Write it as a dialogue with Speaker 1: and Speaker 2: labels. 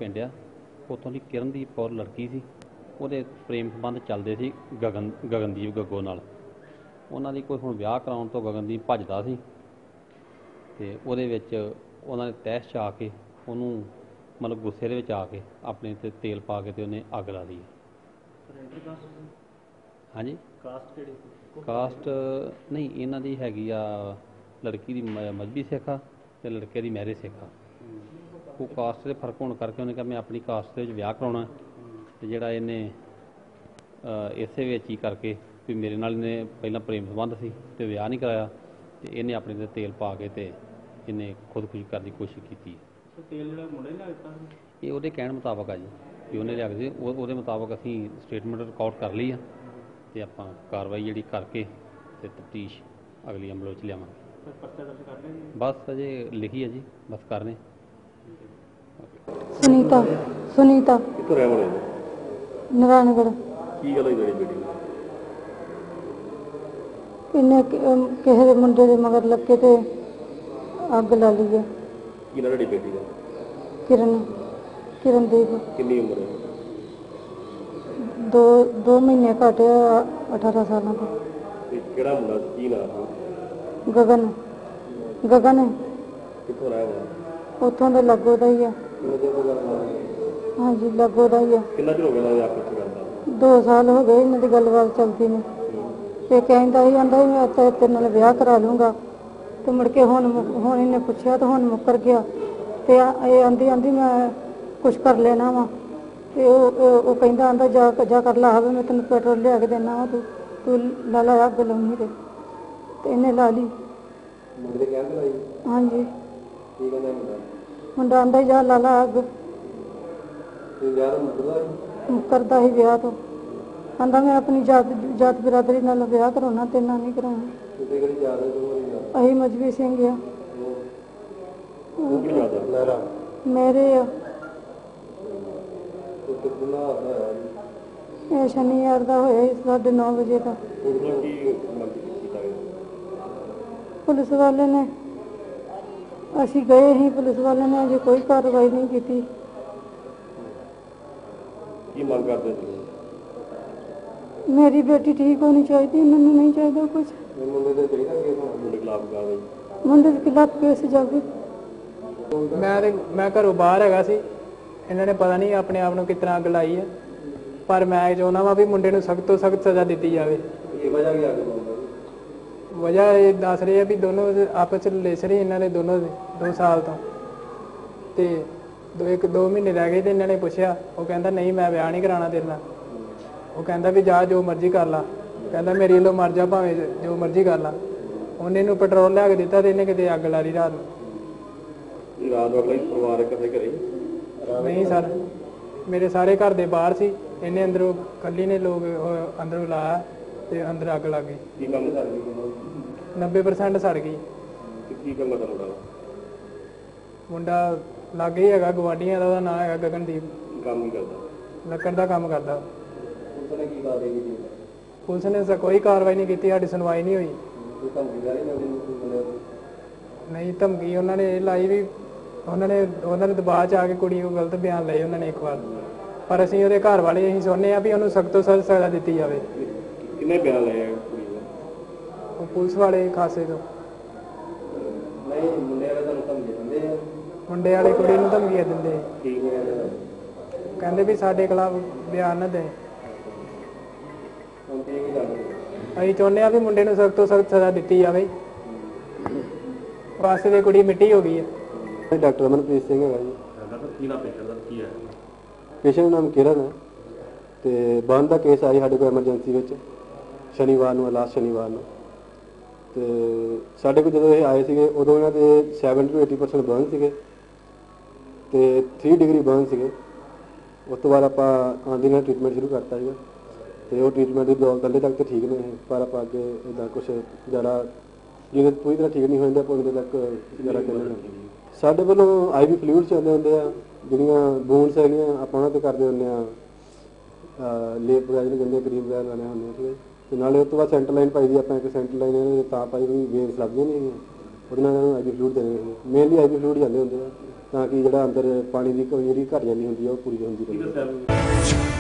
Speaker 1: ਪਿੰਡ ਆ, ਉੱਥੋਂ ਦੀ ਕਿਰਨਦੀਪ ਕੌਰ ਲੜਕੀ ਸੀ, ਉਹਦੇ ਪ੍ਰੇਮ ਸੰਬੰਧ ਚੱਲਦੇ ਸੀ ਗਗਨਦੀਪ ਗੱਗੋ ਨਾਲ। ਉਹਨਾਂ ਦੀ ਕੋਈ ਹੁਣ ਵਿਆਹ ਕਰਾਉਣ ਤੋਂ ਗਗਨਦੀਪ ਭੱਜਦਾ ਸੀ ਅਤੇ ਉਹਦੇ ਵਿੱਚ ਉਹਨਾਂ ਨੇ ਤਹਿਸ 'ਚ ਆ ਕੇ ਉਹਨੂੰ ਮਤਲਬ ਗੁੱਸੇ ਦੇ ਵਿੱਚ ਆ ਕੇ ਆਪਣੇ 'ਤੇ ਤੇਲ ਪਾ ਕੇ ਅਤੇ ਉਹਨੇ ਅੱਗ ਲਾ ਲਈ। ਹਾਂਜੀ, ਕਾਸਟ ਨਹੀਂ, ਇਹਨਾਂ ਦੀ ਹੈਗੀ ਆ, ਲੜਕੀ ਦੀ ਮਜ਼੍ਹਬੀ ਸਿੱਖ ਆ ਅਤੇ ਲੜਕੇ ਦੀ ਮੈਰਿਜ ਸਿੱਖ ਆ। ਉਹ ਕਾਸਟ ਦੇ ਫਰਕ ਹੋਣ ਕਰਕੇ ਉਹਨੇ ਕਿਹਾ ਮੈਂ ਆਪਣੀ ਕਾਸਟ ਦੇ ਵਿੱਚ ਵਿਆਹ ਕਰਾਉਣਾ, ਅਤੇ ਜਿਹੜਾ ਇਹਨੇ ਇਸੇ ਵਿੱਚ ਹੀ ਕਰਕੇ ਵੀ ਮੇਰੇ ਨਾਲ ਇਹਨੇ ਪਹਿਲਾਂ ਪ੍ਰੇਮ ਸੰਬੰਧ ਸੀ ਅਤੇ ਵਿਆਹ ਨਹੀਂ ਕਰਾਇਆ, ਅਤੇ ਇਹਨੇ ਆਪਣੇ 'ਤੇ ਤੇਲ ਪਾ ਕੇ ਅਤੇ ਇਹਨੇ ਖੁਦਕੁਸ਼ੀ ਕਰਨ ਦੀ ਕੋਸ਼ਿਸ਼ ਕੀਤੀ।
Speaker 2: ਤੇਲ ਜਿਹੜਾ ਮੁੰਡੇ ਨੇ ਲਿਆ ਦਿੱਤਾ
Speaker 1: ਇਹ ਉਹਦੇ ਕਹਿਣ ਮੁਤਾਬਕ ਆ ਜੀ, ਵੀ ਉਹਨੇ ਲਿਆ ਕੇ ਉਹਦੇ ਮੁਤਾਬਕ ਅਸੀਂ ਸਟੇਟਮੈਂਟ ਰਿਕਾਰਡ ਕਰ ਲਈ ਆ, ਅਤੇ ਆਪਾਂ ਕਾਰਵਾਈ ਜਿਹੜੀ ਕਰਕੇ ਅਤੇ ਤਫਤੀਸ਼ ਅਗਲੀ ਅਮਲ ਵਿੱਚ ਲਿਆਵਾਂਗੇ।
Speaker 2: ਪਰਚਾ ਦਰਜ ਕਰ ਲਿਆ?
Speaker 1: ਬਸ ਅਜੇ ਲਿਖੀ ਹੈ ਜੀ, ਬਸ ਕਰਨੇ।
Speaker 3: ਸੁਨੀਤਾ
Speaker 4: ਕਿੱਥੋਂ ਰਹਿਣ ਵਾਲੇ ਨੇ?
Speaker 3: ਨਾਰਾਇਣਗੜ੍ਹ।
Speaker 4: ਕੀ ਗੱਲ ਹੋਈ ਤੁਹਾਡੀ ਬੇਟੀ ਨੂੰ?
Speaker 3: ਇਹਨੇ ਕਿਸੇ ਦੇ ਮੁੰਡੇ ਦੇ ਮਗਰ ਲੱਗੇ ਤੇ ਅੱਗ ਲਾ ਲਈ ਹੈ।
Speaker 4: ਕੀ ਨਾਂ ਤੁਹਾਡੀ ਬੇਟੀ ਦਾ?
Speaker 3: ਕਿਰਨਦੀਪ।
Speaker 4: ਕਿੰਨੀ ਉਮਰ ਹੈ?
Speaker 3: 2 ਮਹੀਨੇ ਘੱਟ 18 ਸਾਲਾਂ ਦਾ।
Speaker 4: ਤੇ ਕਿਹੜਾ ਮੁੰਡਾ, ਕੀ ਨਾਂ ਸੀ?
Speaker 3: ਗਗਨ
Speaker 4: ਕਿੱਥੋਂ ਰਹਿਣ ਵਾਲਾ?
Speaker 3: ਉੱਥੋਂ ਦੇ ਲਾਗੋ ਦਾ ਹੀ ਆ। ਹਾਂਜੀ, ਲਾਗੋ ਦਾ ਹੀ ਆ।
Speaker 4: ਕਿੰਨਾ ਚਿਰ ਹੋ ਗਿਆ ਇਹਨਾਂ ਦੇ ਆਪਸ ਚ ਗੱਲ?
Speaker 3: 2 ਸਾਲ ਹੋ ਗਏ ਇਹਨਾਂ ਦੀ ਗੱਲਬਾਤ ਚੱਲਦੀ ਨੂੰ। ਇਹ ਕਹਿੰਦਾ ਸੀ ਮੈਂ ਤੇਰੇ ਨਾਲ ਵਿਆਹ ਕਰਾ ਲੂੰਗਾ, ਤੇ ਮੁੜ ਕੇ ਹੁਣ ਇਹਨੇ ਪੁੱਛਿਆ ਤਾਂ ਹੁਣ ਮੁੱਕਰ ਗਿਆ, ਤੇ ਇਹ ਆਂਦੀ ਮੈਂ ਕੁਛ ਕਰ ਲੈਣਾ ਵਾ, ਤੇ ਉਹ ਕਹਿੰਦਾ ਜਾ ਕਰ ਲਾ, ਮੈਂ ਤੈਨੂੰ ਪੈਟਰੋਲ ਲਿਆ ਕੇ ਦੇਣਾ ਵਾ, ਤੂੰ ਲਾ ਲਾ ਅੱਗ ਲਾਉਣੀ ਤੇ ਇਹਨੇ ਲਾ ਲਈ।
Speaker 4: ਮੁੰਡੇ ਦੇ ਕਹਿਣ ਤੇ ਲਾਈ?
Speaker 3: ਹਾਂਜੀ।
Speaker 4: ਕੀ ਕਹਿੰਦਾ
Speaker 3: ਮੁੰਡਾ ਆਂਦਾ ਜਾ ਲਾ ਲਾ ਅੱਗ।
Speaker 4: ਤੇ ਵਿਆਹ ਦਾ
Speaker 3: ਮੁੱਕਰਦਾ ਸੀ ਵਿਆਹ ਤੋਂ, ਆਂਦਾ ਮੈਂ ਆਪਣੀ ਜਾਤ ਬਰਾਦਰੀ ਨਾਲ ਵਿਆਹ ਕਰਾਉਣਾ, ਤੇਰੇ ਨਾਲ ਨਹੀਂ ਕਰਾਉਣਾ।
Speaker 4: ਤੁਸੀਂ ਕਿਹੜੀ ਜਾਤ ਹੈ?
Speaker 3: ਅਸੀਂ ਮਜ਼੍ਹਬੀ ਸਿੰਘ ਆ।
Speaker 4: ਉਹ ਕਿਹੜੀ ਜਾਤ ਹੈ? ਲਹਿਰਾ।
Speaker 3: ਮੇਰੇ ਆ।
Speaker 4: ਤੇ ਕਿੰਨਾ ਹੋਇਆ ਜੀ?
Speaker 3: ਇਹ ਸ਼ਨੀਵਾਰ ਦਾ ਹੋਇਆ 9:30 ਵਜੇ ਦਾ।
Speaker 4: ਉਹਨਾਂ ਕੀ ਮੰਗ ਕੀਤਾ ਗਿਆ?
Speaker 3: ਪੁਲਿਸ ਵਾਲੇ ਨੇ, ਅਸੀਂ ਗਏ ਸੀ, ਪੁਲਿਸ ਵਾਲੇ ਨੇ ਅਜੇ ਕੋਈ ਕਾਰਵਾਈ ਨਹੀਂ ਕੀਤੀ।
Speaker 4: ਕੀ ਮੰਗ ਕਰਦੇ ਤੁਸੀਂ?
Speaker 3: ਮੇਰੀ ਬੇਟੀ ਠੀਕ ਹੋਣੀ ਚਾਹੀਦੀ, ਮੈਨੂੰ ਨਹੀਂ ਚਾਹੀਦਾ ਕੁਛ।
Speaker 4: ਮੁੰਡੇ ਦੇ ਚਾਹੀਦਾ ਕਿ ਮੁੰਡੇ ਖਿਲਾਫ ਕਾਰਵਾਈ?
Speaker 3: ਮੁੰਡੇ ਦੇ ਖਿਲਾਫ ਕੇਸ ਜਾਵੇ।
Speaker 2: ਮੈਂ ਘਰੋਂ ਬਾਹਰ ਹੈਗਾ ਸੀ, ਇਹਨਾਂ ਨੇ ਪਤਾ ਨਹੀਂ ਆਪਣੇ ਆਪ ਨੂੰ ਕਿਸ ਤਰ੍ਹਾਂ ਅੱਗ ਲਾਈ ਹੈ, ਪਰ ਮੈਂ ਚਾਹੁੰਦਾ ਵਾ ਵੀ ਮੁੰਡੇ ਨੂੰ ਸਖਤ ਤੋਂ ਸਖਤ ਸਜ਼ਾ ਦਿੱਤੀ ਜਾਵੇ।
Speaker 4: ਇਹ ਵਜ੍ਹਾ ਕੀ ਅੱਗ ਲਾਉਣ ਦੀ?
Speaker 2: ਵਜ੍ਹਾ ਇਹ ਦੱਸ ਰਹੇ ਆ ਵੀ ਦੋਨੋਂ ਆਪਸ ਚ ਰਿਲੇਸ਼ਨ ਸੀ ਇਹਨਾਂ ਦੇ ਦੋਨੋਂ ਦੇ 2 ਸਾਲ ਤੋਂ, ਤੇ 2 ਮਹੀਨੇ ਰਹਿ ਗਏ, ਤੇ ਇਹਨਾਂ ਨੇ ਪੁੱਛਿਆ, ਉਹ ਕਹਿੰਦਾ ਨਹੀਂ ਮੈਂ ਵਿਆਹ ਨਹੀਂ ਕਰਾਉਣਾ ਤੇਰੇ ਨਾਲ। ਉਹ ਕਹਿੰਦਾ ਵੀ ਜਾ ਜੋ ਮਰਜ਼ੀ ਕਰ ਲਾ, ਕਹਿੰਦਾ ਮੇਰੀ ਵੱਲੋਂ ਮਰ ਜਾ, ਭਾਵੇਂ ਜੋ ਮਰਜ਼ੀ ਕਰ ਲਾ। ਉਹਨੇ ਇਹਨੂੰ ਪੈਟਰੋਲ ਲਿਆ ਕੇ ਦਿੱਤਾ ਤੇ ਇਹਨੇ ਕਿਤੇ ਅੱਗ ਲਾ ਲਈ ਰਾਤ ਨੂੰ।
Speaker 4: ਰਾਤ ਨੂੰ ਅਗਲਾ ਪਰਿਵਾਰ ਇਕੱਠੇ ਘਰੇ?
Speaker 2: ਨਹੀਂ ਸਰ, ਮੇਰੇ ਸਾਰੇ ਘਰ ਦੇ ਬਾਹਰ ਸੀ, ਇਹਨੇ ਅੰਦਰੋਂ ਕੱਲੀ ਨੇ ਲੋਕ ਅੰਦਰੋਂ ਲਾਇਆ ਤੇ ਅੰਦਰ ਅੱਗ ਲੱਗ ਗਈ।
Speaker 4: ਕੀ ਕੰਮ ਕਰ ਗਈ?
Speaker 2: 90% ਸੜ ਗਈ।
Speaker 4: ਕੀ ਕੰਮ ਕਰਦਾ ਮੁੰਡਾ?
Speaker 2: ਮੁੰਡਾ ਲਾਗੇ ਹੀ ਹੈਗਾ, ਗਵਾਂਢੀਆਂ ਦਾ, ਉਹਦਾ ਨਾਂ ਹੈਗਾ ਗਗਨਦੀਪ।
Speaker 4: ਕੰਮ ਹੀ ਕਰਦਾ?
Speaker 2: ਲੱਕੜ ਦਾ ਕੰਮ ਕਰਦਾ।
Speaker 4: ਉਸਨੇ ਕੀ ਕਾਰਵਾਈ ਕੀਤੀ?
Speaker 2: ਪੁਲਿਸ ਨੇ ਕੋਈ ਕਾਰਵਾਈ ਨਹੀਂ ਕੀਤੀ, ਸਾਡੀ ਸੁਣਵਾਈ ਨਹੀਂ ਹੋਈ।
Speaker 4: ਕੋਈ ਧਮਕੀ ਵਾਲੀ
Speaker 2: ਨਹੀਂ, ਧਮਕੀ ਉਹਨਾਂ ਨੇ ਇਹ ਲਾਈ ਵੀ ਉਹਨਾਂ ਨੇ ਦਬਾਅ 'ਚ ਆ ਕੇ ਕੁੜੀ ਨੂੰ ਗਲਤ ਬਿਆਨ ਲਏ ਉਹਨਾਂ ਨੇ ਇੱਕ ਵਾਰ, ਪਰ ਅਸੀਂ ਉਹਦੇ ਘਰ ਵਾਲੇ ਅਸੀਂ ਚਾਹੁੰਦੇ ਆ ਵੀ ਉਹਨੂੰ ਸਖਤ ਤੋਂ ਸਖਤ ਸਜ਼ਾ ਦਿੱਤੀ ਜਾਵੇ।
Speaker 4: ਕਿੰਨੇ ਬਿਆਨ ਲਏ ਕੁੜੀ ਦੇ?
Speaker 2: ਉਹ ਪੁਲਿਸ ਵਾਲੇ ਖਾਸੇ ਤੋਂ।
Speaker 4: ਨਹੀਂ, ਮੁੰਡੇ ਵਾਲੇ ਤੁਹਾਨੂੰ ਧਮਕੀ ਦਿੰਦੇ ਆ?
Speaker 2: ਮੁੰਡੇ ਵਾਲੇ ਕੁੜੀ ਨੂੰ ਧਮਕੀਆਂ ਦਿੰਦੇ,
Speaker 4: ਕੀ
Speaker 2: ਕਹਿੰਦੇ ਵੀ ਸਾਡੇ ਖਿਲਾਫ ਬਿਆਨ ਨਾ ਦੇ।
Speaker 4: ਹੁਣ ਕੀ ਗੱਲ?
Speaker 2: ਅਸੀਂ ਚਾਹੁੰਦੇ ਆ ਵੀ ਮੁੰਡੇ ਨੂੰ ਸਖਤ ਤੋਂ ਸਖਤ ਸਜ਼ਾ ਦਿੱਤੀ ਜਾਵੇ। ਵਾਸਤੇ ਦੀ ਕੁੜੀ ਮਿੱਟੀ ਹੋ ਗਈ ਹੈ।
Speaker 4: ਡਾਕਟਰ ਅਮਨਪ੍ਰੀਤ ਸਿੰਘ ਹੈਗਾ ਜੀ। ਡਾਕਟਰ ਕੀ ਨਾਮ ਪੇਸ਼ੈਂਟ ਦਾ ਕੀ ਹੈ? ਪੇਸ਼ੈਂਟ ਦਾ ਨਾਮ ਕਿਰਨ ਹੈ, ਤੇ ਬੰਦ ਦਾ ਕੇਸ ਆਇਆ ਸਾਡੇ ਕੋਲ ਐਮਰਜੈਂਸੀ ਵਿੱਚ ਸ਼ਨੀਵਾਰ ਨੂੰ, ਲਾਸਟ ਸ਼ਨੀਵਾਰ ਨੂੰ। ਤੇ ਸਾਡੇ ਕੋਲ ਜਦੋਂ ਇਹ ਆਏ ਸੀਗੇ ਉਦੋਂ ਇਹਨਾਂ ਦੇ 70 to 80% ਬਰਨ ਸੀਗੇ ਤੇ 3 ਡਿਗਰੀ ਬਰਨ ਸੀਗੇ। ਉਸ ਤੋਂ ਬਾਅਦ ਆਪਾਂ ਆਂਦੀ ਨਾਲ ਟ੍ਰੀਟਮੈਂਟ ਸ਼ੁਰੂ ਕਰਤਾ ਸੀਗਾ, ਤੇ ਉਹ ਟ੍ਰੀਟਮੈਂਟ ਦੀ ਦੌਰ ਪਹਿਲੇ ਤੱਕ ਤਾਂ ਠੀਕ ਨੇ, ਪਰ ਆਪਾਂ ਅੱਗੇ ਇੱਦਾਂ ਕੁਛ ਜ਼ਿਆਦਾ ਜਿਹਦੇ ਪੂਰੀ ਤਰ੍ਹਾਂ ਠੀਕ ਨਹੀਂ ਹੋ ਜਾਂਦਾ ਆਪਾਂ ਉਹਦੇ ਤੱਕ ਜ਼ਿਆਦਾ ਚੱਲਣਾ। ਸਾਡੇ ਵੱਲੋਂ IV ਫਲੂਇਡ ਚੱਲਦੇ ਹੁੰਦੇ ਆ, ਜਿਹੜੀਆਂ ਬੂਨਸ ਹੈਗੀਆਂ ਆਪਾਂ ਉਹਨਾਂ 'ਤੇ ਕਰਦੇ ਹੁੰਦੇ ਆ, ਲੇਪ ਵਗੈਰਾ ਜਿਹੜੇ ਕਹਿੰਦੇ ਕਰੀਮ ਵਗੈਰਾ ਲਾਉਣੇ ਹੁੰਦੇ ਸੀਗੇ, ਤੇ ਨਾਲੇ ਉਸ ਤੋਂ ਬਾਅਦ ਸੈਂਟਰ ਲਾਈਨ ਪਾਈ ਦੀ ਆਪਾਂ, ਇੱਕ ਸੈਂਟਰ ਲਾਈਨ ਤਾਂ ਪਾਈ ਵੀ ਵੇਵਸ ਲੱਗਦੀਆਂ ਨਹੀਂ ਹੈਗੀਆਂ, ਉਹਦੇ ਨਾਲ ਇਹਨਾਂ ਨੂੰ ਆਈਵੀ ਫਲੂਇਡ ਦੇਣੇ ਹੁੰਦੇ, ਮੇਨਲੀ ਆਈਵੀ ਫਲੂਇਡ ਜਾਂਦੇ ਹੁੰਦੇ ਆ ਤਾਂ ਕਿ ਜਿਹੜਾ ਅੰਦਰ ਪਾਣੀ ਦੀ ਕਮੀ ਜਿਹੜੀ ਘਟ ਜਾਂਦੀ ਹੁੰਦੀ ਆ ਉਹ ਪੂਰੀ ਹੁੰਦੀ ਰਹੇ।